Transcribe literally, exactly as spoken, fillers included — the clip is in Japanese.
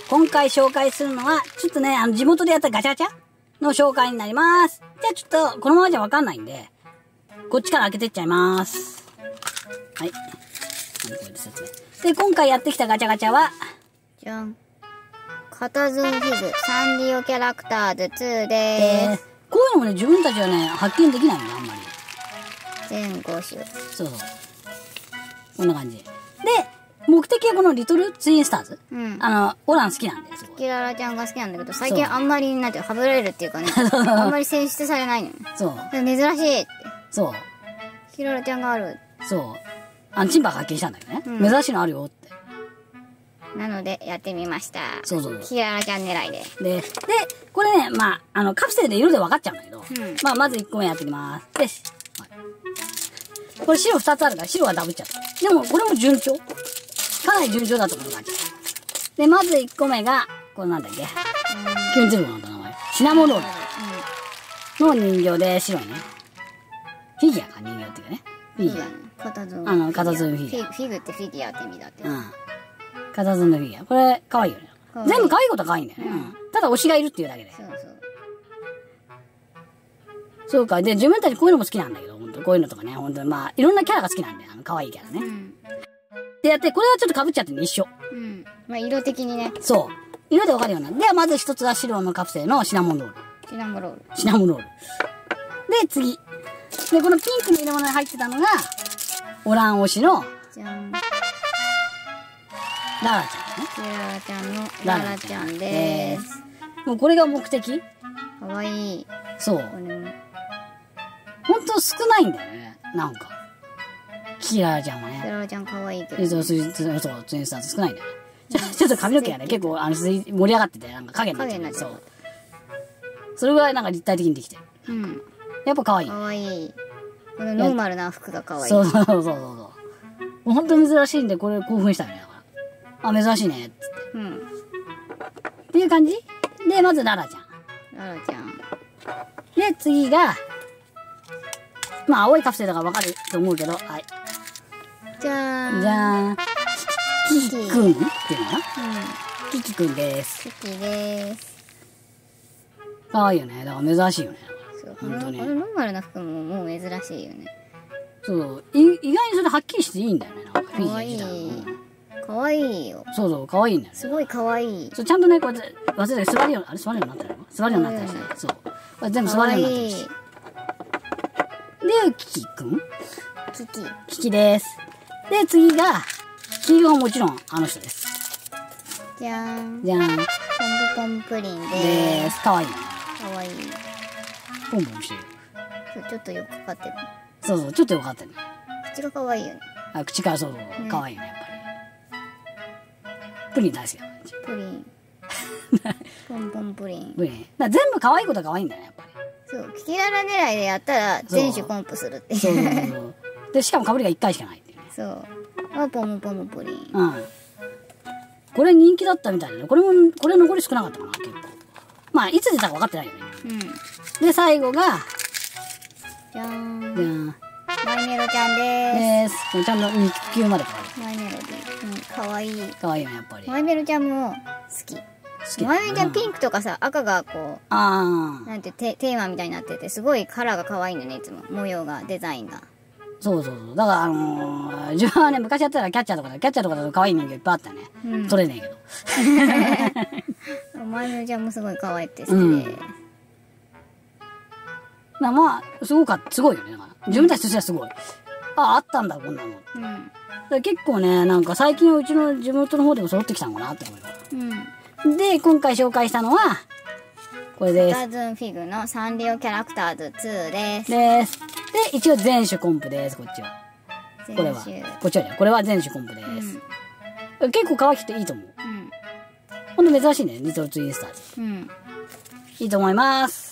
今回紹介するのは、ちょっとね、あの、地元でやったガチャガチャの紹介になります。じゃあちょっと、このままじゃわかんないんで、こっちから開けてっちゃいます。はい。で、今回やってきたガチャガチャは、 じゃん。カタズンフィグ、サンリオキャラクターズツーでーす。 こういうのもね、自分たちはね、発見できないんだ、あんまり。 全ご種。 そうそう。こんな感じ。で、目的はこのリトルツインスターズ。 うん。 あの、オラン好きなんですよ。 キララちゃんが好きなんだけど、最近あんまり、なんていうか、はぶられるっていうかね、あんまり選出されないのよ。 そう。 珍しいって。 そう。 キララちゃんがある。 そう。あの、チンパが発見したんだけどね。 うん、 珍しいのあるよって。 なので、やってみました。 そうそう。 キララちゃん狙いで。 で、で、これね、まあ、あの、カプセルで色で分かっちゃうんだけど、 うん、 まあ、まずいっこめやっていきます。で、はい、これ白ふたつあるから白がダブっちゃった。でも、これも順調。かなり順調だと思う感じ。で、まずいっこめが、これなんだっけ、キュンズルゴなんだ名前。シナモロールの人形で白いね。フィギュアか、人形っていうかね。フィギュア。 カタズン。 あの、カタズンフィギュア。 フィグってフィギュアって意味だって。 うん。カタズンのフィギュア。これ、可愛いよね。全部可愛いことは可愛いんだよね。うん。ただ推しがいるっていうだけで。 そうそう。 そうか。で、自分たちこういうのも好きなんだけど、本当こういうのとかね、本当にまあ、いろんなキャラが好きなんだよ。あの、可愛いキャラね。うん、で、やって、これはちょっと被っちゃってるの一緒。 うん。まあ、色的にね。 そう。色でわかるような。では、まず一つは白のカプセルのシナモンロール。 シナモロール。 シナモンロール。で、次。で、このピンクの入れ物に入ってたのが、オラン推しの、 じゃん。 ララちゃんね。 キララちゃんのララちゃんでーす。 もうこれが目的？ かわいい。 そう。ほんと少ないんだよね。なんか。キララちゃんはね。 キララちゃんかわいいけど。 そう、そう、そう、ツインスターズ少ないんだよね。ちょっと髪の毛がね、結構、あの、盛り上がってて、なんか影になっちゃう。影になっちゃう。そう。それぐらいなんか立体的にできてる。うん。やっぱ可愛い。 可愛い。このノーマルな服が可愛い。 そうそうそうそうそう。ほんと珍しいんで、これ興奮したよね。あ、珍しいね。つって。うん。っていう感じで、まずララちゃん。 ララちゃん。 で、次が、まあ、青いカプセルだからわかると思うけど、はい。 じゃーん。 じゃーん。キキくんっていうのかな？うん。キキくんです。 キキでーす。 かわいいよね。だから珍しいよね。 そう、本当に。このノーマルな服ももう珍しいよね。 そう。い意外にそれはっきりしていいんだよね。なんかフィギュア自体。 かわいいよ。 そうそう、かわいいんだよね。 すごいかわいい。 そう、ちゃんとね、こうやって、忘れて座るように、あれ座るようになってるの座るようになったりして。そう。これ全部座るようになってるし。で、キキくんキキ。 キキです。で、次が、黄色はもちろん、あの人です。 じゃーん。 じゃーん。ポンポンポンプリンでーす。 でーす。かわいいね。 かわいい。 ポンポンしてる。 そう、ちょっとよくかかってる。 そうそう、ちょっとよかったね。 口がかわいいよね。 あ、口からそうそう、かわいいよね、やっぱり。プリン大好きだから。 プリン。ポンポンプリン。 プリン。だ全部可愛いことは可愛いんだよね、やっぱり。 そう、キキララ狙いでやったら、全種コンプするっていう。 そうそうそうそう。で、しかも被りがいっかいしかないっていうね。 そう。あ、ポンポンプリン。 うん。これ人気だったみたいだね。これも、これ残り少なかったかな、結構。まあ、いつ出たか分かってないよね。うん。で、最後が、 じゃーん。 じゃーん。 マイメロちゃんでーす。 でーす。ちゃんとに級までかかる。 マイメロディ。うん、かわいい。 かわいいよね、やっぱり。 マイメロちゃんも好き。好き。マイメロちゃんピンクとかさ、赤がこう、 あなんてテ、テーマみたいになってて、すごいカラーが可愛いんだよね、いつも。模様が、デザインが。 そうそうそう。だから、あのー、自分はね、昔やったらキャッチャーとかで、キャッチャーとかだと可愛い人形いっぱいあったね。うん、取れねえけど。 マイメロちゃんもすごい可愛くて好きで。うん、 まあまあ、すごかった、すごいよね。だから自分たちとしてはすごい。あ、あったんだ、こんなの。うん。だ結構ね、なんか最近はうちの地元の方でも揃ってきたのかなって思います。うん。で、今回紹介したのは、これです。 カタズンフィグのサンリオキャラクターズツーです。 です。で、一応全種コンプです、こっちは。これは。こっちはね、これは全種コンプです。うん、結構可愛くていいと思う。うん。ほんと珍しいね、リトルツインスターズ。うん。いいと思います。